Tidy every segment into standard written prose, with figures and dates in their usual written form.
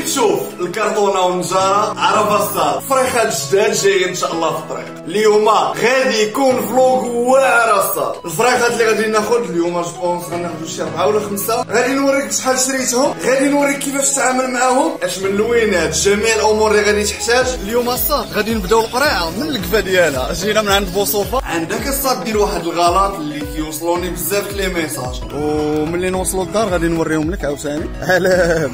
تشوف الكرتونه والنجاره عرفها الصاد فريخات جداد جايين ان شاء الله في الطريق. اليوم غادي يكون فلوق واعر الصاد. الفريخات اللي غادي ناخذ اليوم جوبونس غناخذوا شي 4 ولا 5. غادي نوريك شحال شريتهم، غادي نوريك كيفاش تتعامل معاهم، اش من اللوينات، جميع الامور اللي غادي تحتاج. اليوم الصاد غادي نبداو القريعه من القفا ديالها. جينا من عند بوصوفه. عندك الصاد دير واحد الغلط اللي كيوصلوني بزاف لي ميساج، وملي نوصلوا للدار غادي نوريهم لك عاوتاني. علام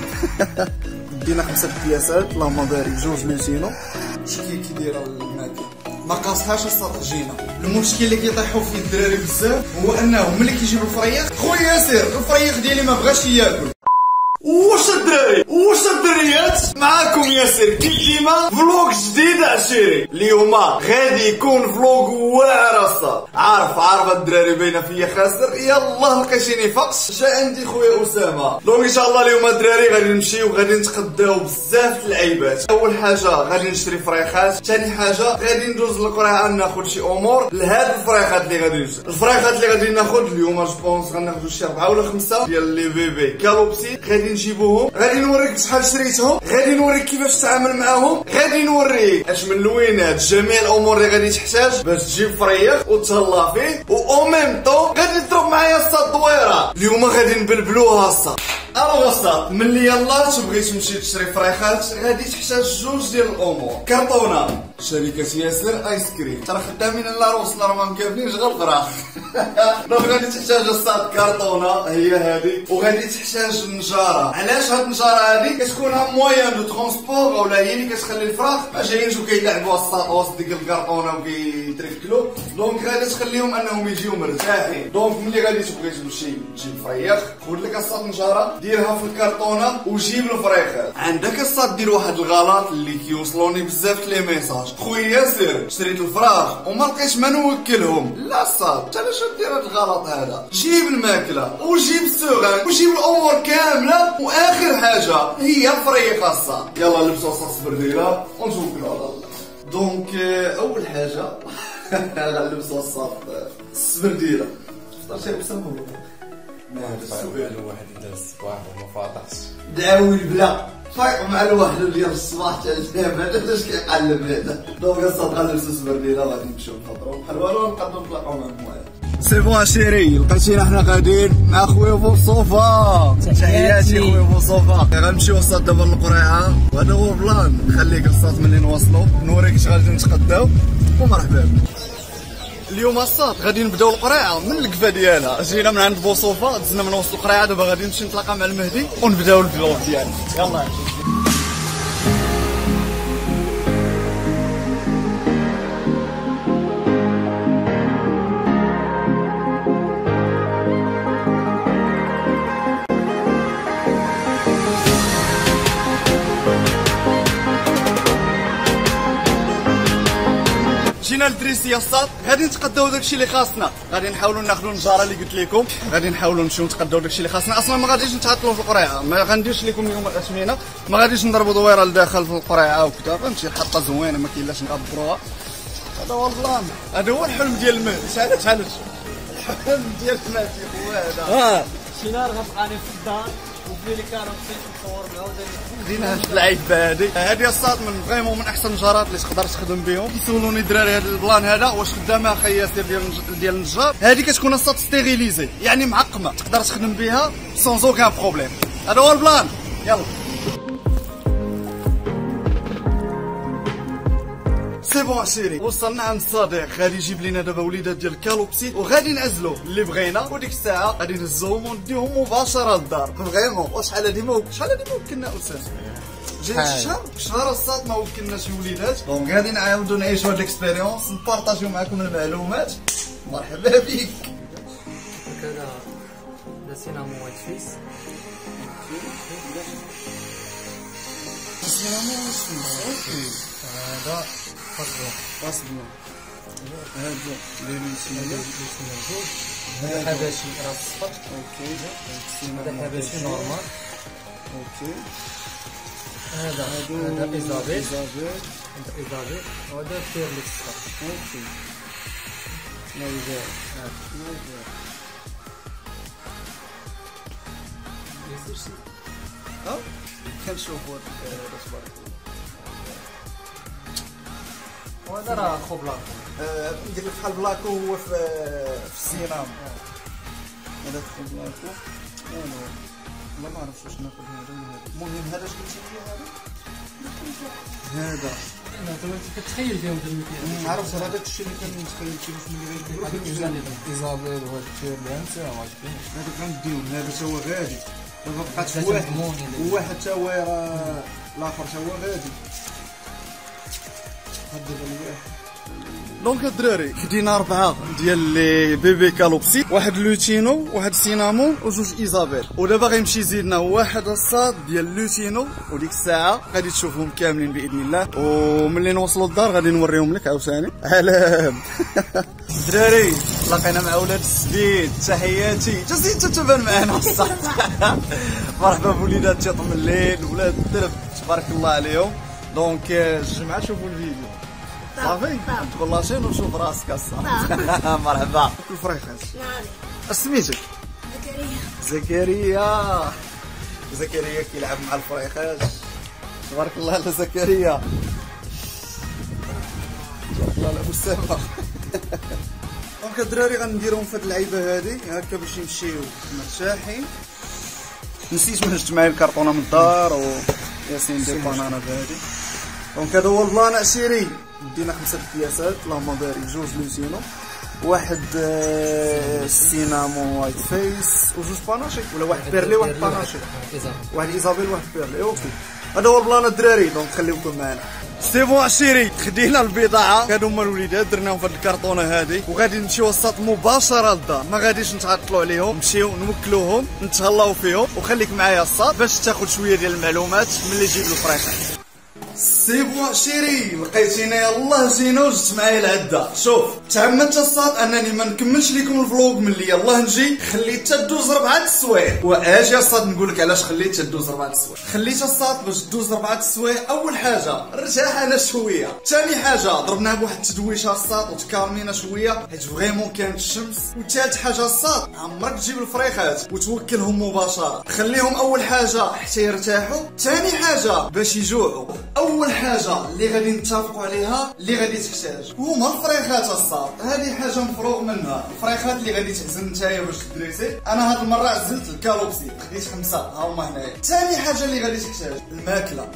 دينا 5 بياسات اللهم بارك، 2 ميسينو. شكي كي دايره الماكله ما قاصحاش الصاد. جينا المشكل اللي كيطيحوا فيه الدراري بزاف هو انه ملي كيجيبوا الفريخ، خويا ياسر الفريخ ديالي ما بغاش ياكل. واش الدراري واش الدريات معاكم ياسر كيف ديما فلوق جديد عشيري. اليوم غادي يكون فلوق واعر الصاد. عارف الدراري باينه فيا خاسر، يلاه لقيتيني فقس. جا عندي خويا اسامه. دونك ان شاء الله اليوم الدراري غادي نمشيو وغادي نتقداو بزاف اللعيبات. اول حاجه غادي نشري فريخات، ثاني حاجه غادي ندوز للقريعه ناخذ شي امور لهاد الفريخات اللي غادي نشري. الفريخات اللي غادي ناخذ اليوم جوبونس غناخذوا شي 4 ولا 5 ديال لي بيبي كالوبسي. غادي نجيبوهم، غادي نوريك شحال شريتهم، غادي نوريك كيفاش تتعامل معاهم، غادي نوريك اش من اللوينات، جميع الامور اللي غادي تحتاج باش تجيب فريخ وتهلا فيه. و ميم طون غادي تضرب معايا الصاد دويره. اليوم غادي نبلبلوها الصاد. الو الصاد ملي يلاه تبغي تمشي تشري فريخات غادي تحتاج 2 ديال الامور. كرتونه شركه ياسر ايس كريم، راه خدامين لاروس راه ما مكافلينش غير الفراخ. دونك غادي تحتاج الصاد كرتونه هي هذه، وغادي تحتاج نجاره. علاش هاد النجاره هذه كتكونها مويان دو ترونسبور، ولا هي اللي كتخلي الفراخ ما جايينش وكيلعبوا الصاد وسط ديك الكرتونه وكيتركلوا. دونك غادي تخليهم انهم يجيو مرتاحين. دونك ملي غادي تبغي تمشي تجيب فريخ خذ لك الصاد نجاره ديرها في الكرتونه وجيب الفريخات. عندك الصاد دير واحد الغلط اللي كيوصلوني بزاف لي ميساج، خويا ياسر شريت الفراخ وما لقيتش ما نوكلهم. لا الصاد انت علاش دير هاد الغلط هذا؟ جيب الماكله وجيب السوغان وجيب الامور كامله، واخر حاجه هي الفريخ الصاد. يلا لبسوا الصوص برديله ونتوكلوا على الله. دونك اول حاجه غنلبسوا الصوص السبرديله. فطرتي بسمو الواحد ديال الصباح وما فاطحش دعاوي البلا فايق مع الوحده ديال الصباح تاع الجامع علاش كيقلب هذا. دونك الصاد غنلبسوا السبرديله وغادي نمشيو نفطروا بحال والو نقدروا نطلعوا مع الموالد. سي بون عشيري لقيتينا حنا غاديين مع خويا بوصوفه. تحياتي خويا بوصوفه. غنمشيو الصاد دابا للقريعه وهذا هو البلان. نخليك الصاد ملي نوصلوا نوريك اش غادي نتقداو ومرحبا بك. اليوم الصاد غادي نبداو القريعه من القفا ديالها. جينا من عند بوصوفه دزنا من وسط القريعه، دابا غادي نمشي نتلاقى مع المهدي ونبداو الفلوق ديالنا. يلا جينا للدريسيه الصاد. غادي نتقداو داكشي اللي خاصنا، غادي نحاولوا ناخذوا النجاره اللي قلت لكم، غادي نحاولوا نمشيو نتقداو داكشي اللي خاصنا. اصلا ما غاديش نتعطلوا في القريعه، ما غنديرش لكم اليوم الاثمنه، ما غاديش نضربوا دويره لداخل في القريعه وكذا، فهمتي حطه زوينه ما كاين لاش نغبروها. هذا هو البلان، هذا هو الحلم ديال المهدي. شحال الحلم ديال المهدي هو هذا. شي نهار غتلقاني في الدار وفي لي كاروتين نصور معاوداني. زينه هاد اللعيبه هادي الصاد من فريمون من احسن النجارات اللي تقدر تخدم بهم. كيسولوني الدراري هاد البلان هذا واش خدامه اخي ياسر ديال النجار. هادي كتكون الصاد ستيريليزي يعني معقمه، تقدر تخدم بها سون اوكان بروبليم. هذا هو البلان. يلا سي بون عشيري وصلنا عند الصديق. غادي يجيب لنا دابا وليدات ديال الكالوبسي وغادي نعزلوا اللي بغينا، وديك الساعه غادي نهزوهم ونديهم مباشره للدار. فريمون وشحال هادي ما وكلنا اسامه جاي شهر الصاد ما وكلناش وليدات. دونك غادي نعاودو نعيشو هاد الاكسبيريونس نبارطاجيو معكم المعلومات. مرحبا بك. هكذا سينامون وايت فيس. سينامون اوكي. هذا فاصبون هذا اللي موجود. هذا حباشي راس صفر. اوكي هذا حباشي نورمال. اوكي هذا إيزابيل. وهذا فيرليكس. اوكي نايفر. كنشوفوا هذا تبارك الله. وهذا راه خو بلاكو. ندير لك بحال بلاكو هو في السينما. هذا خو بلاكو. والله ما عرفتش واش ناخذ هذا ولا هذا. المهم هذا اش قلتي لي هذا؟ انت كتخيل فيهم في المكان. عرفت هذاك الشيء اللي كنتخيل فيه ملي غيكبروا. ايزابيل وهاد الشيء اللي انت ما عجبنيش. هذاك غنديهم هذا تا هو غادي. دابا بقات واحد تا هو راه الاخر تا هو غادي. هاد الواحد. دونك الدراري خدينا 4 ديال لي بيبي كالوبسي، واحد لوتينو، واحد سينامون وجوج ايزابيل، ودابا غيمشي يزيدنا واحد الصاد ديال لوتينو، وديك الساعه غادي تشوفهم كاملين باذن الله، وملي نوصلوا للدار غادي نوريهم لك عاوتاني. علام الدراري لقينا مع ولاد السبيد، تحياتي جا تبان معنا الصاد. مرحبا بوليدات تيطم الليل، ولاد الدرب تبارك الله عليهم. دونك الجمعه شوفوا الفيديو صافي تقول لاشين وشوف راسك الصاد. مرحبا كل فريخات. نعم. سميتك؟ زكريا. زكريا كيلعب مع الفريخات تبارك الله على زكريا. تبارك الله على أسامة. دونك الدراري غنديرهم في هاد اللعيبه هادي هكا باش يمشيو مرتاحين. نسيت ما جبت معايا الكرتونه من الدار و ياسين دي بانانا هادي. دونك هذا هو البلان عشيري. دينا 5 بياسات اللهم بارك، جوج لوتينو، واحد سينامون وايت فيس، وجوج باناشي ولا واحد بيرلي واحد باناشي، واحد ايزابيل واحد بيرلي. اوكي هذا هو البلان الدراري. دونك خليوكم معنا. سي بون عشيري خدينا البضاعه، هادو هما الوليدات درناهم في هاد الكرتونه هادي، وغادي نمشيو الساط مباشره للدار، ما غاديش نتعطلوا عليهم، نمشيو نوكلوهم نتهلاو فيهم، وخليك معايا الساط باش تاخذ شويه ديال المعلومات ملي يجيب الفريخات. سي بون عشيري لقيتيني يلاه جينا وجدت معايا العده. شوف تعمدت الصاد انني ما نكملش لكم الفلوق ملي يلاه نجي، خليت تدوز 4 السوايع. واجي الصاد نقول لك علاش خليت تدوز 4 السوايع. خليت الصاد باش تدوز 4 السوايع. اول حاجه رتاح انا شويه، ثاني حاجه ضربناها بواحد التدويشه الصاد وتكارمينا شويه حيت فريمون كانت الشمس، وثالث حاجه الصاد عمرك تجيب الفريخات وتوكلهم مباشره، خليهم اول حاجه حتى يرتاحوا، ثاني حاجه باش يجوعوا. اول حاجه اللي غادي نتفقوا عليها اللي غادي تحتاج هما الفريخات الصاد. هذه حاجه مفروغ منها، الفريخات اللي غادي تعزل نتايا باش تدريسي. انا هاد المره عزلت الكالوبسي، خديت 5 ها هما هنايا. ثاني حاجه اللي غادي تحتاج الماكله.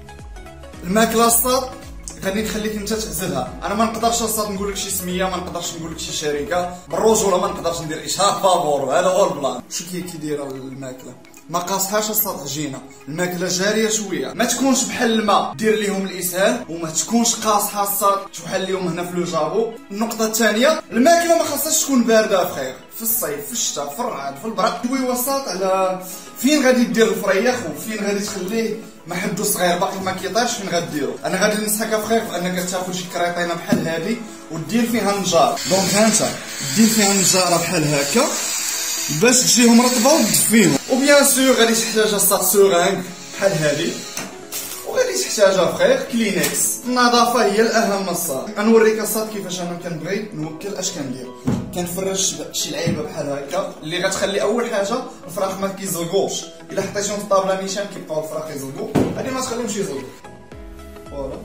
الماكله الصاد غادي نخليك انت تعزلها. انا ما نقدرش الصاد نقول لك شي سميه، ما نقدرش نقول لك شي شركه بالرجوله، ما نقدرش ندير اشهار فابور. هذا هو البلان. شو كي دايره الماكله؟ ما قاصحاش الصاد عجينه، الماكله جاريه شويه، ما تكونش بحال الماء دير ليهم الاسهال، وما تكونش قاصحه الصاد تحل ليهم هنا في لو جابو. النقطه الثانيه الماكله ما خاصهاش تكون بارده فخير، في الصيف في الشتاء في الرعد في البرد. دوي وسط على فين غادي دير الفريخ وفين غادي تخليه ما حدو صغير باقي ما كيطيرش، فين غديرو. انا غادي ننصحك فخير انك تاخذ شي كريطينه بحال هذه ودير فيها النجار. دونك ها انت دير فيها النجاره بحال هكا باش تجيهم رطبه وتدفيهم. وبيان سور غادي تحتاج الصاط سورانك بحال هذه، وغادي تحتاجها بخير كلينكس. النظافه هي الاهم الصاط. غنوريك الصاط كيفاش انا كنبغي نوكل اش كندير. كنفرش شي لعيبه بحال هكا اللي غتخلي اول حاجه الفراخ ما كيزلقوش. الا حطيتيهم في الطابله نيشان كيبقاو الفراخ يزلقوا، هادي ما تخليهمش يزلقوا. فوالا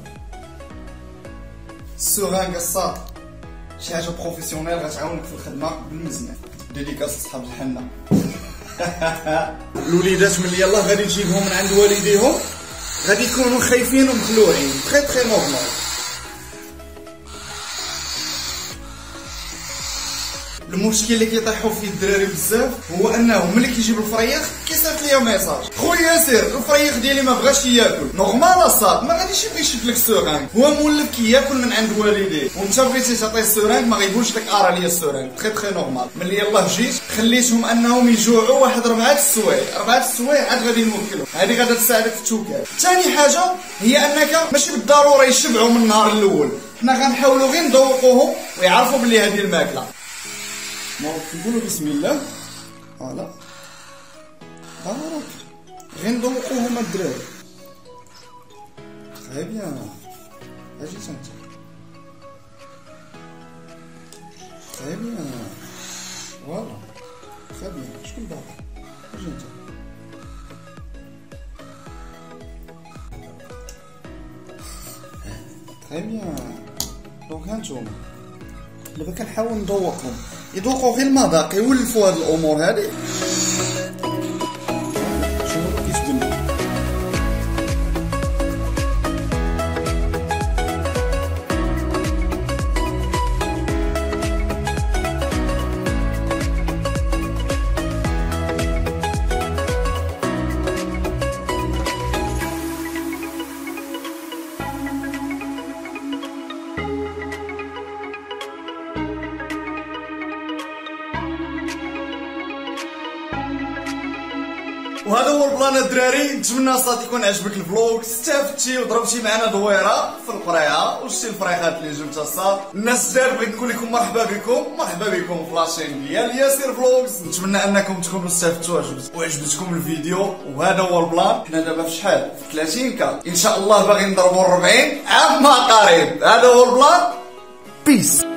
السورانك الصاط شي حاجه بروفيسيونيل غتعاونك في الخدمه بالمزيان. ديديكاس صحاب الحنه. الوليدات ملي يلاه غادي تجيبهم من عند والديهم غادي يكونوا خايفين ومخلوعين، تري تري نورمال. المشكل اللي كيطيحوا فيه الدراري بزاف هو انه ملي كيجيب الفريخ كيصيفط ليا ميساج: خويا ياسر الفريخ ديالي ما بغاش ياكل. نورمال الصاد ما غاديش يبغي يشد لك السورانك، هو مولف كياكل من عند والديه وانت بغيتي تعطيه السورانك ما غيقولش لك ارا ليا السورانك. تري تري نورمال. ملي يلاه جيت خليتهم انهم يجوعوا واحد 4 السوايع، 4 السوايع عاد غادي نوكلهم. هذه غادا تساعدك في التوكال. ثاني حاجه هي انك ماشي بالضروره يشبعوا من النهار الاول، حنا غنحاولوا غير نذوقوهم ويعرفوا بلي هذه الماكله. نقولوا بسم الله. فوالا بارك غير نذوقوهم الدراري. تري بيان. اجي انت. تري بيان. فوالا تري بيان. شكون باقي؟ اجي انت. تري بيان. دونك هانتوما دابا كنحاول نذوقهم، يذوقوا غير المذاق، يولفوا هاد الامور هادي. شوفوا كيف تبان. وهذا هو البلان الدراري. نتمنى صافي يكون عجبك الفلوق، استفدتي وضربتي معنا دويره في القريعه وشتي الفريخات اللي جبتها الصاد. الناس الدار بغيت نقول لكم مرحبا بكم في لاشين ديال ياسير فلوغز. نتمنى انكم تكونوا استفدتوا وعجبتكم الفيديو. وهذا هو البلان. حنا دابا في شحال؟ في 30 كا ان شاء الله، باغي نضربوا 40 عام قريب. هذا هو البلان. بيس.